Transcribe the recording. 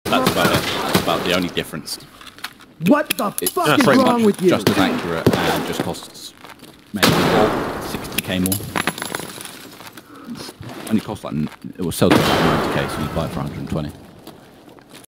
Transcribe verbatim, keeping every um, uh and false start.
That's about it. That's about the only difference. What the It's fuck is pretty wrong much with you? just as accurate and just costs maybe sixty K more. Only costs like, it will sell to like ninety K, so you buy it for one hundred twenty.